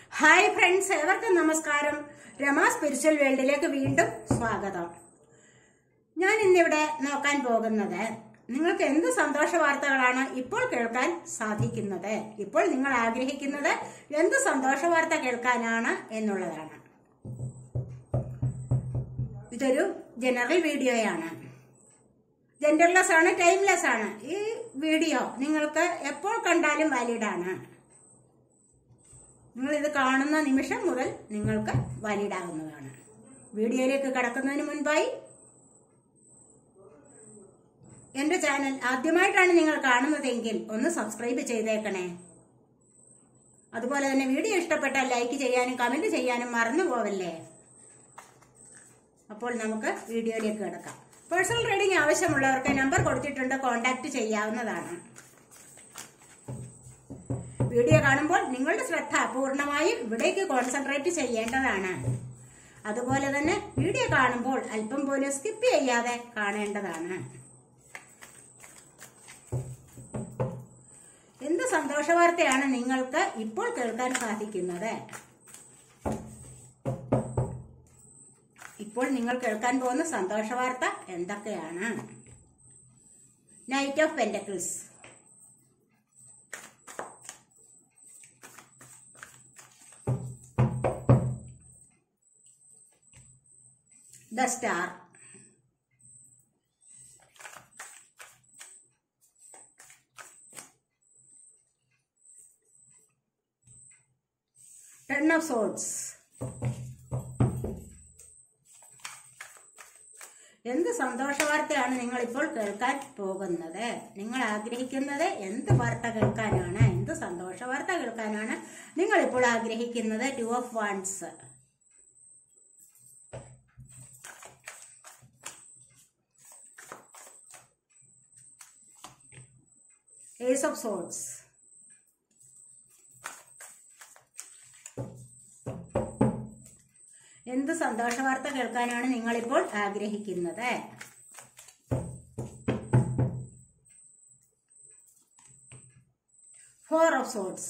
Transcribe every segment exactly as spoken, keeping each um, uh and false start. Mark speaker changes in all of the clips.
Speaker 1: Hi friends, ഏവർക്കും നമസ്കാരം. Rama spiritual വേൾഡിലേക്ക് വീണ്ടും സ്വാഗതം. ഞാൻ ഇന്നിവിടെ നോക്കാൻ പോകുന്നത് നിങ്ങൾക്ക് എന്ത് സന്തോഷ വാർത്തകളാണ് ഇപ്പോൾ കേൾക്കാൻ സാധിക്കുന്നത്, ഇപ്പോൾ നിങ്ങൾ ആഗ്രഹിക്കുന്നത് എന്ത് സന്തോഷ വാർത്ത കേൾക്കാനാണ് എന്നുള്ളതാണ്. ഇതൊരു ജനറൽ വീഡിയോയാണ്, ജെൻഡർലെസ് ആണ്, ടൈംലെസ് ആണ്. ഈ വീഡിയോ നിങ്ങൾക്ക് എപ്പോൾ കണ്ടാലും വാലിഡാണ്. നിങ്ങൾ ഇത് കാണുന്ന നിമിഷം മുതൽ നിങ്ങൾക്ക് വാലിഡ് ആകുന്നതാണ്. വീഡിയോയിലേക്ക് കടക്കുന്നതിന് മുൻപായി എന്റെ ചാനൽ ആദ്യമായിട്ടാണ് നിങ്ങൾ കാണുന്നതെങ്കിൽ ഒന്ന് സബ്സ്ക്രൈബ് ചെയ്തേക്കണേ. അതുപോലെ തന്നെ വീഡിയോ ഇഷ്ടപ്പെട്ടാൽ ലൈക്ക് ചെയ്യാനും കമന്റ് ചെയ്യാനും മറന്നു പോവല്ലേ. അപ്പോൾ നമുക്ക് വീഡിയോയിലേക്ക് കിടക്കാം. പേഴ്സണൽ റീഡിംഗ് ആവശ്യമുള്ളവർക്ക് നമ്പർ കൊടുത്തിട്ടുണ്ട്, കോൺടാക്ട് ചെയ്യാവുന്നതാണ്. വീഡിയോ കാണുമ്പോൾ നിങ്ങളുടെ ശ്രദ്ധ പൂർണ്ണമായും ഇവിടേക്ക് കോൺസെൻട്രേറ്റ് ചെയ്യേണ്ടതാണ്. അതുപോലെ തന്നെ വീഡിയോ കാണുമ്പോൾ അല്പം പോലും സ്കിപ്പ് ചെയ്യാതെ കാണേണ്ടതാണ്. എന്ത് സന്തോഷ വാർത്തയാണ് നിങ്ങൾക്ക് ഇപ്പോൾ കേൾക്കാൻ സാധിക്കുന്നത്? ഇപ്പോൾ നിങ്ങൾ കേൾക്കാൻ പോകുന്ന സന്തോഷ വാർത്ത എന്തൊക്കെയാണ്? Knight of pentacles, the star, ten of swords. എന്ത് സന്തോഷ വാർത്തയാണ് നിങ്ങൾ ഇപ്പോൾ കേൾക്കാൻ പോകുന്നത്? നിങ്ങൾ ആഗ്രഹിക്കുന്നത് എന്ത് വാർത്ത കേൾക്കാനാണ്? എന്ത് സന്തോഷ വാർത്ത കേൾക്കാനാണ് നിങ്ങൾ ഇപ്പോൾ ആഗ്രഹിക്കുന്നത്? Two of wands, Ace of Swords, എന്ത് സന്തോഷ വാർത്ത കേൾക്കാനാണ് നിങ്ങളിപ്പോൾ ആഗ്രഹിക്കുന്നത്? Four of Swords,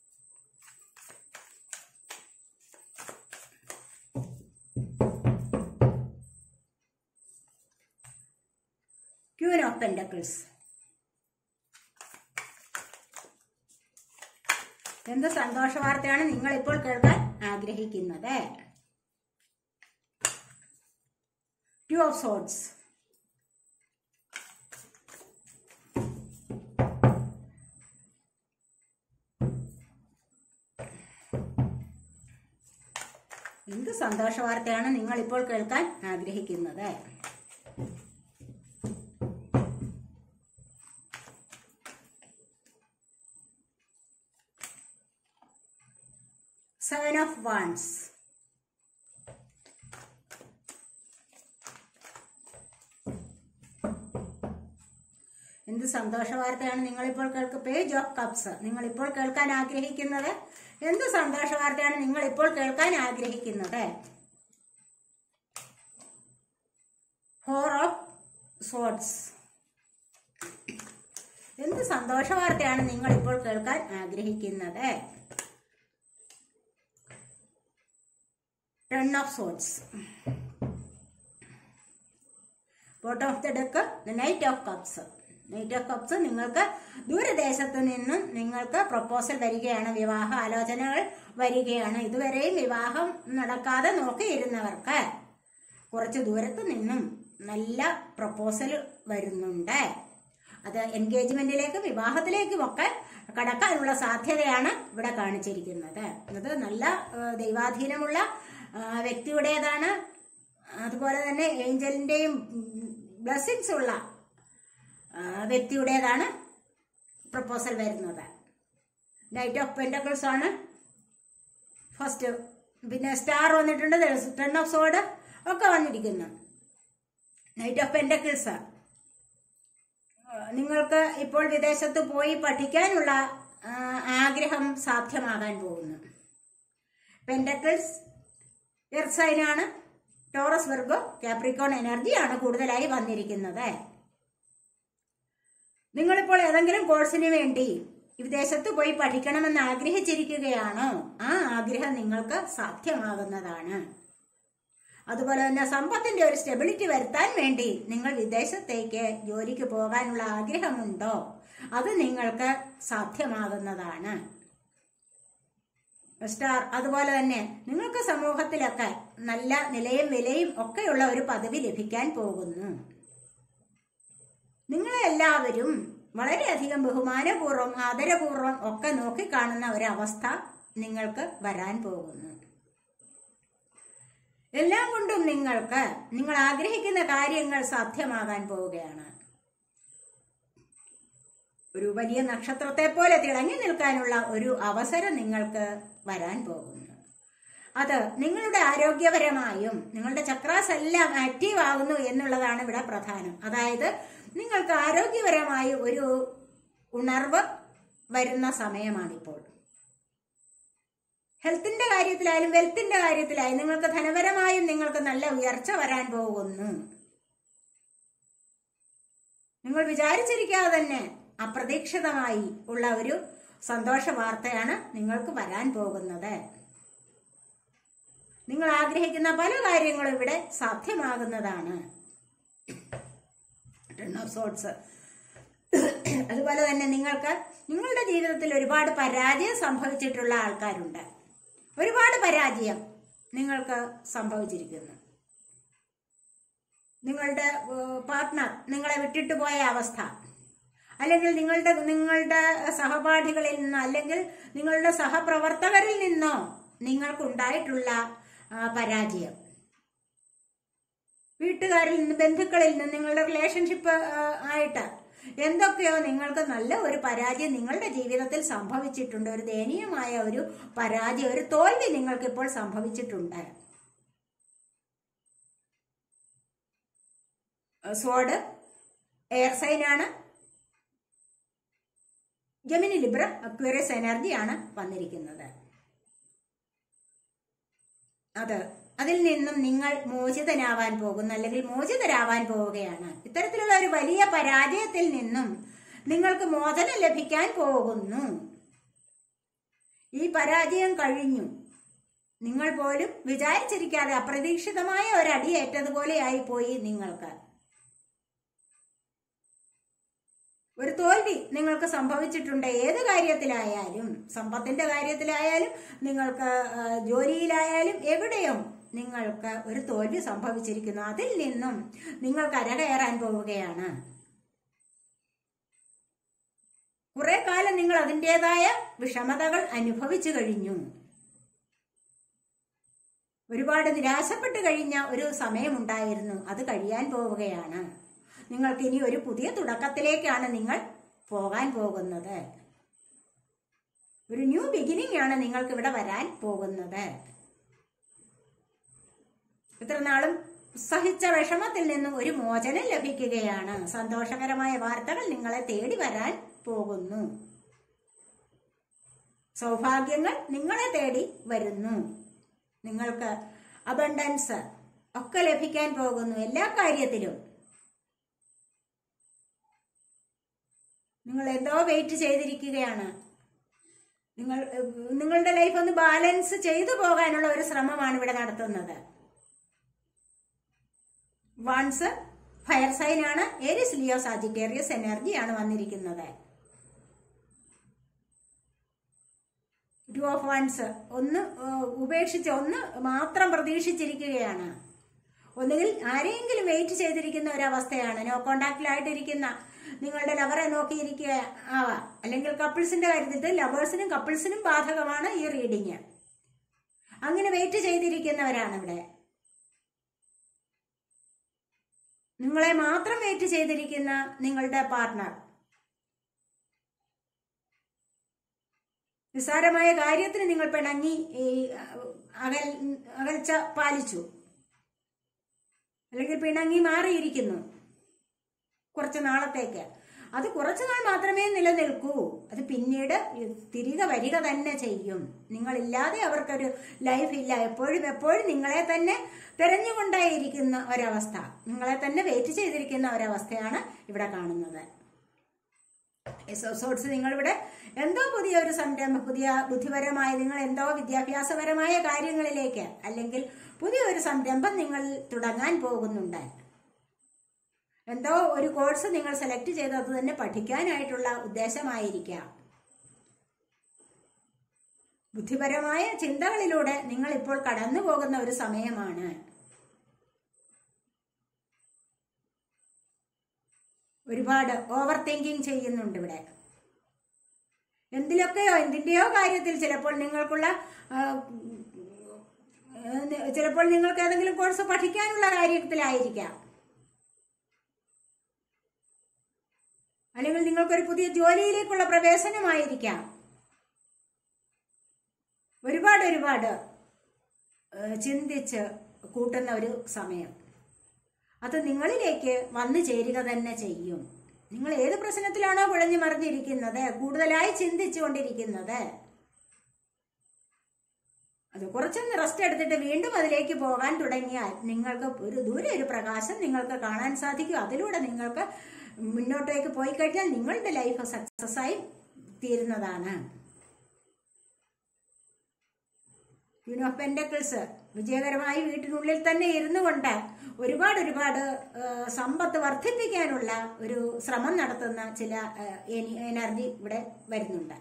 Speaker 1: Queen of Pentacles. എന്ത് സന്തോഷ വാർത്തയാണ് നിങ്ങൾ ഇപ്പോൾ കേൾക്കാൻ ആഗ്രഹിക്കുന്നത്? ടു ഓഫ് സോർഡ്സ്, എന്ത് സന്തോഷ വാർത്തയാണ് നിങ്ങൾ ഇപ്പോൾ കേൾക്കാൻ ആഗ്രഹിക്കുന്നത്? Seven of Wands, എന്ത് സന്തോഷ വാർത്തയാണ് നിങ്ങളിപ്പോൾ കേൾക്കുക? പേജ് ഓഫ് കപ്സ്, നിങ്ങളിപ്പോൾ കേൾക്കാൻ ആഗ്രഹിക്കുന്നത് എന്ത് സന്തോഷ വാർത്തയാണ് നിങ്ങൾ ഇപ്പോൾ കേൾക്കാൻ ആഗ്രഹിക്കുന്നത്? ഫോർ ഓഫ് സോർഡ്സ്, എന്ത് സന്തോഷ വാർത്തയാണ് നിങ്ങൾ ഇപ്പോൾ കേൾക്കാൻ ആഗ്രഹിക്കുന്നത്? Ten of Swords, bottom of the deck, the Knight of Cups. Knight of Cups നിങ്ങൾക്ക് ദൂരദേശത്ത് നിന്നും നിങ്ങൾക്ക് പ്രപ്പോസൽ വരികയാണ്, വിവാഹ ആലോചനകൾ വരികയാണ്. ഇതുവരെയും വിവാഹം നടക്കാതെ നോക്കിയിരുന്നവർക്ക് കുറച്ച് ദൂരത്ത് നിന്നും നല്ല പ്രപ്പോസൽ വരുന്നുണ്ട്. അത് എൻഗേജ്മെന്റിലേക്കും വിവാഹത്തിലേക്കും ഒക്കെ കടക്കാനുള്ള സാധ്യതയാണ് ഇവിടെ കാണിച്ചിരിക്കുന്നത്. അത് നല്ല ദൈവാധീനമുള്ള വ്യക്തിയുടേതാണ്. അതുപോലെ തന്നെ ഏഞ്ചലിന്റെയും ബ്ലെസ്സിങ്സ് ഉള്ള വ്യക്തിയുടേതാണ് പ്രപ്പോസൽ വരുന്നത്. നൈറ്റ് ഓഫ് പെന്റക്കിൾസ് ആണ് ഫസ്റ്റ്. പിന്നെ സ്റ്റാർ വന്നിട്ടുണ്ട്, ടെൻ ഓഫ് സോർഡ് ഒക്കെ വന്നിരിക്കുന്നു. നൈറ്റ് ഓഫ് പെന്റക്കിൾസ് നിങ്ങൾക്ക് ഇപ്പോൾ വിദേശത്ത് പോയി പഠിക്കാനുള്ള ആഗ്രഹം സാധ്യമാകാൻ പോകുന്നു. പെന്റക്കിൾസ് എർത്ത് സൈനാണ്, ടോറസ്, വെർഗോ, കാപ്രിക്കോൺ എനർജിയാണ് കൂടുതലായി വന്നിരിക്കുന്നത്. നിങ്ങളിപ്പോൾ ഏതെങ്കിലും കോഴ്സിന് വേണ്ടി വിദേശത്ത് പോയി പഠിക്കണമെന്ന് ആഗ്രഹിച്ചിരിക്കുകയാണോ, ആ ആഗ്രഹം നിങ്ങൾക്ക് സാധ്യമാകുന്നതാണ്. അതുപോലെ തന്നെ സമ്പത്തിന്റെ ഒരു സ്റ്റെബിലിറ്റി വരുത്താൻ വേണ്ടി നിങ്ങൾ വിദേശത്തേക്ക് ജോലിക്ക് പോകാനുള്ള ആഗ്രഹമുണ്ടോ, അത് നിങ്ങൾക്ക് സാധ്യമാകുന്നതാണ്. സ്റ്റാർ അതുപോലെ തന്നെ നിങ്ങൾക്ക് സമൂഹത്തിലൊക്കെ നല്ല നിലയും വിലയും ഒക്കെയുള്ള ഒരു പദവി ലഭിക്കാൻ പോകുന്നു. നിങ്ങളെല്ലാവരും വളരെയധികം ബഹുമാനപൂർവ്വം ആദരപൂർവ്വം ഒക്കെ നോക്കിക്കാണുന്ന ഒരവസ്ഥ നിങ്ങൾക്ക് വരാൻ പോകുന്നു. എല്ലാം കൊണ്ടും നിങ്ങൾക്ക് നിങ്ങൾ ആഗ്രഹിക്കുന്ന കാര്യങ്ങൾ സാധ്യമാകാൻ പോവുകയാണ്. ഒരു വലിയ നക്ഷത്രത്തെ പോലെ തിളങ്ങി നിൽക്കാനുള്ള ഒരു അവസരം നിങ്ങൾക്ക് വരാൻ പോകുന്നു. അത് നിങ്ങളുടെ ആരോഗ്യപരമായും നിങ്ങളുടെ ചക്രാസ് എല്ലാം ആക്റ്റീവ് ആകുന്നു എന്നുള്ളതാണ് ഇവിടെ പ്രധാനം. അതായത് നിങ്ങൾക്ക് ആരോഗ്യപരമായി ഒരു ഉണർവ് വരുന്ന സമയമാണിപ്പോൾ. ഹെൽത്തിന്റെ കാര്യത്തിലായാലും വെൽത്തിന്റെ കാര്യത്തിലായാലും നിങ്ങൾക്ക് ധനപരമായും നിങ്ങൾക്ക് നല്ല ഉയർച്ച വരാൻ പോകുന്നു. നിങ്ങൾ വിചാരിച്ചിരിക്കാതെ തന്നെ അപ്രതീക്ഷിതമായി ഉള്ള ഒരു സന്തോഷ വാർത്തയാണ് നിങ്ങൾക്ക് വരാൻ പോകുന്നത്. നിങ്ങൾ ആഗ്രഹിക്കുന്ന പല കാര്യങ്ങളും ഇവിടെ സാധ്യമാകുന്നതാണ്. Ten of sorts. അതുപോലെ തന്നെ നിങ്ങൾക്ക് നിങ്ങളുടെ ജീവിതത്തിൽ ഒരുപാട് പരാജയം സംഭവിച്ചിട്ടുള്ള ആൾക്കാരുണ്ട്. ഒരുപാട് പരാജയം നിങ്ങൾക്ക് സംഭവിച്ചിരിക്കുന്നു. നിങ്ങളുടെ പാർട്ട്ണർ നിങ്ങളെ വിട്ടിട്ട് പോയ അവസ്ഥ, അല്ലെങ്കിൽ നിങ്ങളുടെ നിങ്ങളുടെ സഹപാഠികളിൽ നിന്നോ അല്ലെങ്കിൽ നിങ്ങളുടെ സഹപ്രവർത്തകരിൽ നിന്നോ നിങ്ങൾക്കുണ്ടായിട്ടുള്ള പരാജയം, വീട്ടുകാരിൽ നിന്ന് ബന്ധുക്കളിൽ നിന്ന് നിങ്ങളുടെ റിലേഷൻഷിപ്പ് ആയിട്ട് എന്തൊക്കെയോ നിങ്ങൾക്ക് നല്ല ഒരു പരാജയം നിങ്ങളുടെ ജീവിതത്തിൽ സംഭവിച്ചിട്ടുണ്ട്. ഒരു ദയനീയമായ ഒരു പരാജയം, ഒരു തോൽവി നിങ്ങൾക്ക് ഇപ്പോൾ സംഭവിച്ചിട്ടുണ്ട്. സോഡ് എയർ സൈൻ ആണ്. ജെമിനി ലിബ്ര അക്വേറിയസ് എനർജിയാണ് വന്നിരിക്കുന്നത്. അത് അതിൽ നിന്നും നിങ്ങൾ മോചിതനാവാൻ പോകുന്നു, അല്ലെങ്കിൽ മോചിതരാവാൻ പോവുകയാണ്. ഇത്തരത്തിലുള്ള ഒരു വലിയ പരാജയത്തിൽ നിന്നും നിങ്ങൾക്ക് മോചനം ലഭിക്കാൻ പോകുന്നു. ഈ പരാജയം കഴിഞ്ഞു. നിങ്ങൾ പോലും വിചാരിച്ചിരിക്കാതെ അപ്രതീക്ഷിതമായ ഒരടിയേറ്റതുപോലെ ആയി പോയി. നിങ്ങൾക്ക് ഒരു തോൽവി നിങ്ങൾക്ക് സംഭവിച്ചിട്ടുണ്ട്. ഏത് കാര്യത്തിലായാലും, സമ്പത്തിന്റെ കാര്യത്തിലായാലും നിങ്ങൾക്ക് ജോലിയിലായാലും എവിടെയോ നിങ്ങൾക്ക് ഒരു തോൽവി സംഭവിച്ചിരിക്കുന്നു. അതിൽ നിന്നും നിങ്ങൾ കരകയറാൻ പോവുകയാണ്. കുറെ കാലം നിങ്ങൾ അതിൻ്റെതായ വിഷമതകൾ അനുഭവിച്ചു കഴിഞ്ഞു. ഒരുപാട് നിരാശപ്പെട്ട് കഴിഞ്ഞ ഒരു സമയമുണ്ടായിരുന്നു. അത് കഴിയാൻ പോവുകയാണ്. നിങ്ങൾക്ക് ഇനി ഒരു പുതിയ തുടക്കത്തിലേക്കാണ് നിങ്ങൾ പോകാൻ പോകുന്നത്. ഒരു ന്യൂ ബിഗിനിങ് ആണ് നിങ്ങൾക്ക് ഇവിടെ വരാൻ പോകുന്നത്. ഇത്ര നാളും സഹിച്ച വിഷമത്തിൽ നിന്നും ഒരു മോചനം ലഭിക്കുകയാണ്. സന്തോഷകരമായ വാർത്തകൾ നിങ്ങളെ തേടി വരാൻ പോകുന്നു. സൗഭാഗ്യങ്ങൾ നിങ്ങളെ തേടി വരുന്നു. നിങ്ങൾക്ക് അബണ്ടൻസ് ഒക്കെ ലഭിക്കാൻ പോകുന്നു. എല്ലാ കാര്യത്തിലും നിങ്ങൾ എന്തോ വെയിറ്റ് ചെയ്തിരിക്കുകയാണ്. നിങ്ങൾ നിങ്ങളുടെ ലൈഫ് ഒന്ന് ബാലൻസ് ചെയ്തു പോകാനുള്ള ഒരു ശ്രമമാണ് ഇവിടെ നടത്തുന്നത്. വൺസ് ഫയർ സൈൻ ആണ്. ഏരിസ് ലിയോ സാജിറ്റേറിയസ് എനർജിയാണ് വന്നിരിക്കുന്നത്. ടു ഓഫ് വൺസ് ഒന്ന് ഉപേക്ഷിച്ച് ഒന്ന് മാത്രം പ്രതീക്ഷിച്ചിരിക്കുകയാണ്. ഒന്നുകിൽ ആരെങ്കിലും വെയിറ്റ് ചെയ്തിരിക്കുന്ന ഒരവസ്ഥയാണ്. നോ കോണ്ടാക്റ്റിലായിട്ടിരിക്കുന്ന നിങ്ങളുടെ ലവറെ നോക്കിയിരിക്കുക ആവാം. അല്ലെങ്കിൽ കപ്പിൾസിന്റെ കാര്യത്തിൽ ലവേഴ്സിനും കപ്പിൾസിനും ബാധകമാണ് ഈ റീഡിങ്. അങ്ങനെ വെയിറ്റ് ചെയ്തിരിക്കുന്നവരാണ് ഇവിടെ. നിങ്ങളെ മാത്രം വെയിറ്റ് ചെയ്തിരിക്കുന്ന നിങ്ങളുടെ പാർട്ട്ണർ നിസ്സാരമായ കാര്യത്തിന് നിങ്ങൾ പിണങ്ങി അകൽ അകൽച്ച പാലിച്ചു, അല്ലെങ്കിൽ പിണങ്ങി മാറിയിരിക്കുന്നു കുറച്ചു നാളത്തേക്ക്. അത് കുറച്ചു നാൾ മാത്രമേ നിലനിൽക്കൂ. അത് പിന്നീട് തിരികെ വരിക തന്നെ ചെയ്യും. നിങ്ങളില്ലാതെ അവർക്കൊരു ലൈഫ് ഇല്ല. എപ്പോഴും എപ്പോഴും നിങ്ങളെ തന്നെ തിരഞ്ഞുകൊണ്ടേയിരിക്കുന്ന ഒരവസ്ഥ, നിങ്ങളെ തന്നെ വെയിറ്റ് ചെയ്തിരിക്കുന്ന ഒരവസ്ഥയാണ് ഇവിടെ കാണുന്നത്. സോർട്സ് നിങ്ങളിവിടെ എന്തോ പുതിയ ഒരു സംരംഭം, പുതിയ ബുദ്ധിപരമായ നിങ്ങൾ എന്തോ വിദ്യാഭ്യാസപരമായ കാര്യങ്ങളിലേക്ക് അല്ലെങ്കിൽ പുതിയ ഒരു സംരംഭം നിങ്ങൾ തുടങ്ങാൻ പോകുന്നുണ്ട്. എന്തോ ഒരു കോഴ്സ് നിങ്ങൾ സെലക്ട് ചെയ്തത് തന്നെ പഠിക്കാനായിട്ടുള്ള ഉദ്ദേശമായിരിക്കാം. ബുദ്ധിപരമായ ചിന്തകളിലൂടെ നിങ്ങൾ ഇപ്പോൾ കടന്നു പോകുന്ന ഒരു സമയമാണ്. ഒരുപാട് ഓവർ തിങ്കിങ് ചെയ്യുന്നുണ്ട് ഇവിടെ. എന്തിലൊക്കെയോ എന്തിന്റെയോ കാര്യത്തിൽ ചിലപ്പോൾ നിങ്ങൾക്കുള്ള ചിലപ്പോൾ നിങ്ങൾക്ക് ഏതെങ്കിലും കോഴ്സ് പഠിക്കാനുള്ള കാര്യത്തിലായിരിക്കാം, അല്ലെങ്കിൽ നിങ്ങൾക്കൊരു പുതിയ ജോലിയിലേക്കുള്ള പ്രവേശനമായിരിക്കാം. ഒരുപാട് ഒരുപാട് ചിന്തിച്ച് കൂട്ടുന്ന ഒരു സമയം. അത് നിങ്ങളിലേക്ക് വന്നു ചേരുക തന്നെ ചെയ്യും. നിങ്ങൾ ഏത് പ്രശ്നത്തിലാണോ കുഴഞ്ഞു മറിഞ്ഞിരിക്കുന്നത്, കൂടുതലായി ചിന്തിച്ചു കൊണ്ടിരിക്കുന്നത്, അത് കുറച്ചൊന്ന് റെസ്റ്റ് എടുത്തിട്ട് വീണ്ടും അതിലേക്ക് പോകാൻ തുടങ്ങിയാൽ നിങ്ങൾക്ക് ഒരു ദൂരെ ഒരു പ്രകാശം നിങ്ങൾക്ക് കാണാൻ സാധിക്കും. അതിലൂടെ നിങ്ങൾക്ക് മുന്നോട്ടേക്ക് പോയി കഴിഞ്ഞാൽ നിങ്ങളുടെ ലൈഫ് സക്സസ് ആയി തീരുന്നതാണ്. ക്വീൻ ഓഫ് പെന്റക്കിൾസ് വിജയകരമായി വീട്ടിനുള്ളിൽ തന്നെ ഇരുന്നു കൊണ്ട് ഒരുപാട് ഒരുപാട് സമ്പത്ത് വർദ്ധിപ്പിക്കാനുള്ള ഒരു ശ്രമം നടത്തുന്ന ചില എനർജി ഇവിടെ വരുന്നുണ്ട്.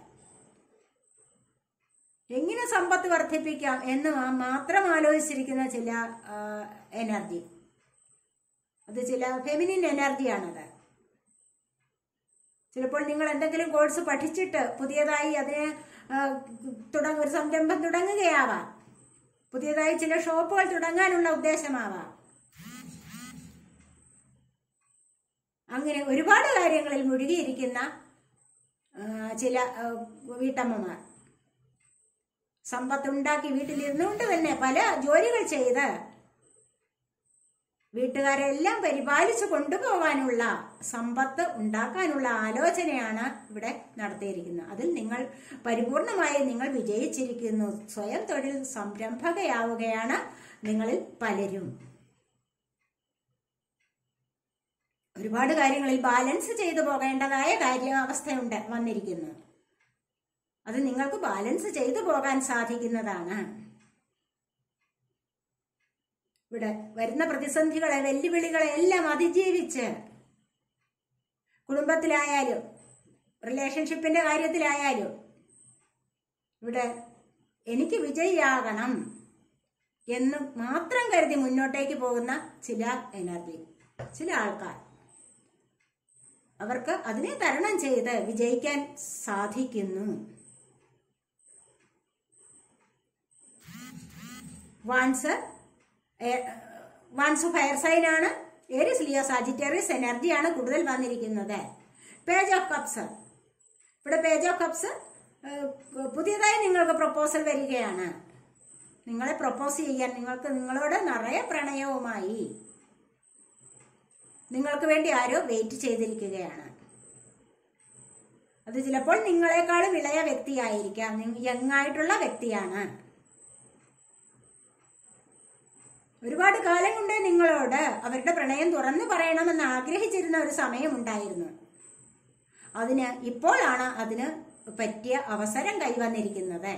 Speaker 1: എങ്ങനെ സമ്പത്ത് വർദ്ധിപ്പിക്കാം എന്ന് മാത്രം ആലോചിച്ചിരിക്കുന്ന ചില എനർജി, അത് ചില ഫെമിനിൻ എനർജിയാണത്. ചിലപ്പോൾ നിങ്ങൾ എന്തെങ്കിലും കോഴ്സ് പഠിച്ചിട്ട് പുതിയതായി അതിനെ തുടങ്ങ ഒരു സംരംഭം തുടങ്ങുകയാവാം, പുതിയതായി ചില ഷോപ്പുകൾ തുടങ്ങാനുള്ള ഉദ്ദേശമാവാം. അങ്ങനെ ഒരുപാട് കാര്യങ്ങളിൽ മുഴുകിയിരിക്കുന്ന ചില വീട്ടമ്മമാർ സമ്പത്തുണ്ടാക്കി വീട്ടിലിരുന്നുകൊണ്ട് തന്നെ പല ജോലികൾ ചെയ്ത് വീട്ടുകാരെല്ലാം പരിപാലിച്ചു കൊണ്ടുപോകാനുള്ള സമ്പത്ത് ഉണ്ടാക്കാനുള്ള ആലോചനയാണ് ഇവിടെ നടത്തിയിരിക്കുന്നത്. അതിൽ നിങ്ങൾ പരിപൂർണമായി നിങ്ങൾ വിജയിച്ചിരിക്കുന്നു. സ്വയം തൊഴിൽ സംരംഭകയാവുകയാണ് നിങ്ങളിൽ പലരും. ഒരുപാട് കാര്യങ്ങളിൽ ബാലൻസ് ചെയ്തു പോകേണ്ടതായ കാര്യാവസ്ഥയുണ്ട് വന്നിരിക്കുന്നു. അത് നിങ്ങൾക്ക് ബാലൻസ് ചെയ്തു പോകാൻ സാധിക്കുന്നതാണ്. ഇവിടെ വരുന്ന പ്രതിസന്ധികളെ വെല്ലുവിളികളെ എല്ലാം അതിജീവിച്ച് കുടുംബത്തിലായാലും റിലേഷൻഷിപ്പിന്റെ കാര്യത്തിലായാലും ഇവിടെ എനിക്ക് വിജയിയാകണം എന്ന് മാത്രം കരുതി മുന്നോട്ടേക്ക് പോകുന്ന ചില എനർജി, ചില ആൾക്കാർ, അവർക്ക് അതിനെ തരണം ചെയ്ത് വിജയിക്കാൻ സാധിക്കുന്നു. വാൻസ് വാൻസ് ഫയർ സൈൻ ആണ്. ഏരിയസ് ലിയോ സാജിറ്റേറിയസ് എനർജിയാണ് കൂടുതൽ വന്നിരിക്കുന്നത്. പേജ് ഓഫ് കപ്സ്, ഇവിടെ പേജ് ഓഫ് കപ്സ് പുതിയതായി നിങ്ങൾക്ക് പ്രപ്പോസൽ വരികയാണ്. നിങ്ങളെ പ്രപ്പോസ് ചെയ്യാൻ നിങ്ങൾക്ക് നിങ്ങളോട് നിറയെ പ്രണയവുമായി നിങ്ങൾക്ക് വേണ്ടി ആരോ വെയിറ്റ് ചെയ്തിരിക്കുകയാണ്. അത് ചിലപ്പോൾ നിങ്ങളെക്കാളും ഇളയ വ്യക്തിയായിരിക്കാം, യങ് ആയിട്ടുള്ള വ്യക്തിയാണ്. ഒരുപാട് കാലം കൊണ്ട് നിങ്ങളോട് അവരുടെ പ്രണയം തുറന്നു പറയണമെന്ന് ആഗ്രഹിച്ചിരുന്ന ഒരു സമയമുണ്ടായിരുന്നു. അതിന് ഇപ്പോഴാണ് അതിന് പറ്റിയ അവസരം കൈവന്നിരിക്കുന്നത്.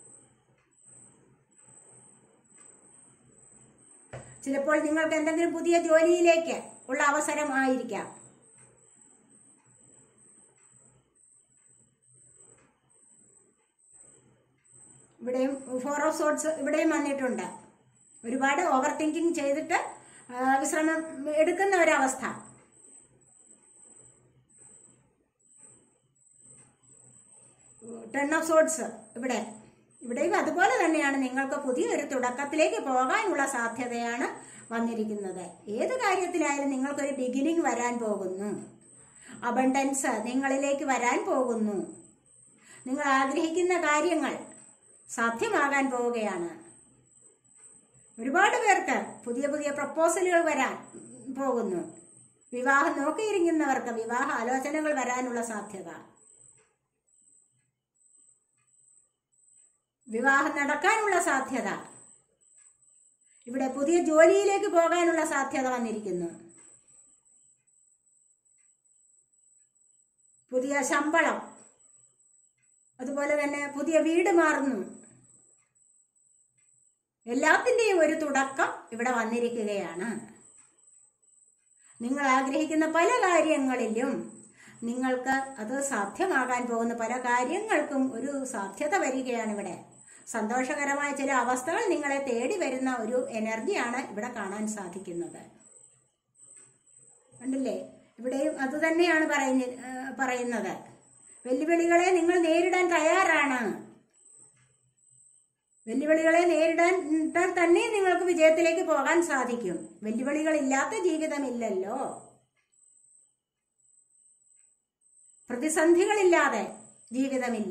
Speaker 1: ചിലപ്പോൾ നിങ്ങൾക്ക് എന്തെങ്കിലും പുതിയ ജോലിയിലേക്ക് ഉള്ള അവസരം ആയിരിക്കാം. ഇവിടെയും ഫോർ ഓഫ് സോർട്സ് ഇവിടെയും വന്നിട്ടുണ്ട്. ഒരുപാട് ഓവർ തിങ്കിങ് ചെയ്തിട്ട് വിശ്രമം എടുക്കുന്ന ഒരവസ്ഥ. ടെൻ ഓഫ് സോർട്സ് ഇവിടെ ഇവിടെയും അതുപോലെ തന്നെയാണ്. നിങ്ങൾക്ക് പുതിയൊരു തുടക്കത്തിലേക്ക് പോകാനുള്ള സാധ്യതയാണ് വന്നിരിക്കുന്നത്. ഏത് കാര്യത്തിലായാലും നിങ്ങൾക്കൊരു ബിഗിനിങ് വരാൻ പോകുന്നു. അബണ്ടൻസ് നിങ്ങളിലേക്ക് വരാൻ പോകുന്നു. നിങ്ങൾ ആഗ്രഹിക്കുന്ന കാര്യങ്ങൾ സാധ്യമാകാൻ പോവുകയാണ്. ഒരുപാട് പേർക്ക് പുതിയ പുതിയ പ്രപ്പോസലുകൾ വരാൻ പോകുന്നു. വിവാഹം നോക്കിയിരിക്കുന്നവർക്ക് വിവാഹ ആലോചനകൾ വരാനുള്ള സാധ്യത, വിവാഹം നടക്കാനുള്ള സാധ്യത, ഇവിടെ പുതിയ ജോലിയിലേക്ക് പോകാനുള്ള സാധ്യത വന്നിരിക്കുന്നു. പുതിയ ശമ്പളം, അതുപോലെ തന്നെ പുതിയ വീട് മാറുന്നു. എല്ലാത്തിന്റെയും ഒരു തുടക്കം ഇവിടെ വന്നിരിക്കുകയാണ്. നിങ്ങൾ ആഗ്രഹിക്കുന്ന പല കാര്യങ്ങളിലും നിങ്ങൾക്ക് അത് സാധ്യമാകാൻ പോകുന്ന പല കാര്യങ്ങൾക്കും ഒരു സാധ്യത വരികയാണ് ഇവിടെ. സന്തോഷകരമായ ചില അവസ്ഥകൾ നിങ്ങളെ തേടി വരുന്ന ഒരു എനർജിയാണ് ഇവിടെ കാണാൻ സാധിക്കുന്നത്. കണ്ടില്ലേ? ഇവിടെയും അത് തന്നെയാണ് പറയുന്നത്. വെല്ലുവിളികളെ നിങ്ങൾ നേരിടാൻ തയ്യാറാണ്. വെല്ലുവിളികളെ നേരിടാൻ തന്നെ നിങ്ങൾക്ക് വിജയത്തിലേക്ക് പോകാൻ സാധിക്കും. വെല്ലുവിളികളില്ലാത്ത ജീവിതമില്ലല്ലോ. പ്രതിസന്ധികളില്ലാതെ ജീവിതമില്ല.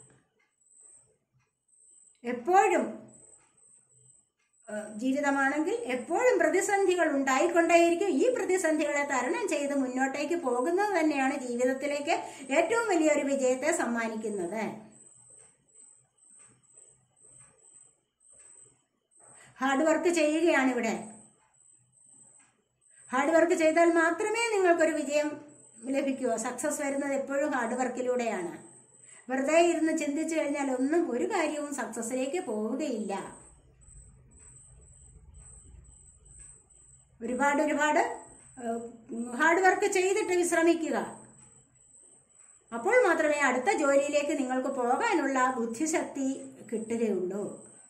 Speaker 1: എപ്പോഴും ജീവിതമാണെങ്കിൽ എപ്പോഴും പ്രതിസന്ധികൾ ഉണ്ടായിക്കൊണ്ടേയിരിക്കും. ഈ പ്രതിസന്ധികളെ തരണം ചെയ്ത് മുന്നോട്ടേക്ക് പോകുന്നത് തന്നെയാണ് ജീവിതത്തിലേക്ക് ഏറ്റവും വലിയൊരു വിജയത്തെ സമ്മാനിക്കുന്നത്. ഹാർഡ് വർക്ക് ചെയ്യുകയാണ് ഇവിടെ. ഹാർഡ് വർക്ക് ചെയ്താൽ മാത്രമേ നിങ്ങൾക്കൊരു വിജയം ലഭിക്കൂ. സക്സസ് വരുന്നത് എപ്പോഴും ഹാർഡ് വർക്കിലൂടെയാണ്. വെറുതെ ഇരുന്ന് ചിന്തിച്ചു കഴിഞ്ഞാൽ ഒന്നും ഒരു കാര്യവും സക്സസിലേക്ക് പോവുകയില്ല. ഒരുപാട് ഒരുപാട് ഹാർഡ് വർക്ക് ചെയ്തിട്ട് വിശ്രമിക്കുക. അപ്പോൾ മാത്രമേ അടുത്ത ജോലിയിലേക്ക് നിങ്ങൾക്ക് പോകാനുള്ള ബുദ്ധിശക്തി കിട്ടുകയുള്ളൂ.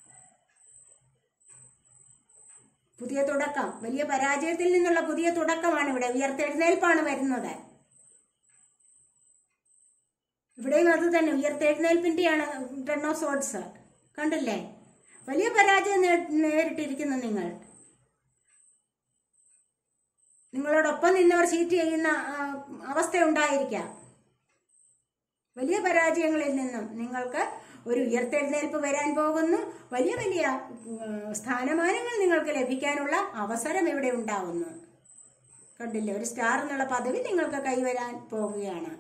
Speaker 1: പുതിയ തുടക്കം, വലിയ പരാജയത്തിൽ നിന്നുള്ള പുതിയ തുടക്കമാണ് ഇവിടെ. ഉയർത്തെഴുന്നേൽപ്പാണ് വരുന്നത്. ഇവിടെയും അത് തന്നെ ഉയർത്തെഴുന്നേൽപ്പിന്റെയാണ് ടെൻ ഓഫ് സോർഡ്സ്. കണ്ടില്ലേ? വലിയ പരാജയം നേരിട്ടിരിക്കുന്നു നിങ്ങൾ. നിങ്ങളോടൊപ്പം നിന്നവർ ചീറ്റ് ചെയ്യുന്ന അവസ്ഥ ഉണ്ടായിരിക്കാം. വലിയ പരാജയങ്ങളിൽ നിന്നും നിങ്ങൾക്ക് ഒരു ഉയർത്തെഴുന്നേൽപ്പ് വരാൻ പോകുന്നു. വലിയ വലിയ സ്ഥാനമാനങ്ങൾ നിങ്ങൾക്ക് ലഭിക്കാനുള്ള അവസരം ഇവിടെ ഉണ്ടാവുന്നു. കണ്ടില്ലേ? ഒരു സ്റ്റാർ എന്നുള്ള പദവി നിങ്ങൾക്ക് കൈവരാൻ പോവുകയാണ്.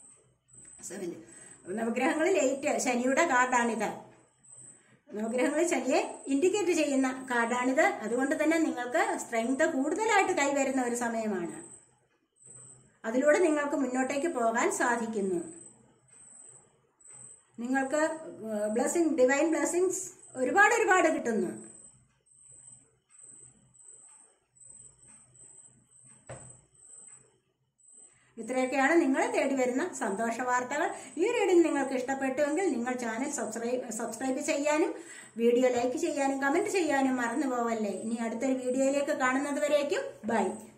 Speaker 1: നവഗ്രഹങ്ങളിൽ എയ്റ്റ് ശനിയുടെ കാർഡാണിത്. നവഗ്രഹങ്ങളിൽ ശനിയെ ഇൻഡിക്കേറ്റ് ചെയ്യുന്ന കാർഡാണിത്. അതുകൊണ്ട് തന്നെ നിങ്ങൾക്ക് സ്ട്രെങ്ത് കൂടുതലായിട്ട് കൈവരുന്ന ഒരു സമയമാണ്. അതിലൂടെ നിങ്ങൾക്ക് മുന്നോട്ടേക്ക് പോകാൻ സാധിക്കുന്നു. നിങ്ങൾക്ക് ബ്ലെസ്സിങ്, ഡിവൈൻ ബ്ലെസ്സിങ്സ് ഒരുപാട് ഒരുപാട് കിട്ടുന്നു. ഇത്രയൊക്കെയാണ് നിങ്ങളെ തേടി വരുന്ന സന്തോഷ വാർത്തകൾ. ഈ റീഡിംഗ് നിങ്ങൾക്ക് ഇഷ്ടപ്പെട്ടുവെങ്കിൽ നിങ്ങൾ ചാനൽ സബ്സ്ക്രൈബ് സബ്സ്ക്രൈബ് ചെയ്യാനും വീഡിയോ ലൈക്ക് ചെയ്യാനും കമന്റ് ചെയ്യാനും മറന്നു പോവല്ലേ. ഇനി അടുത്തൊരു വീഡിയോയിലേക്ക് കാണുന്നത് വരേക്കും ബൈ.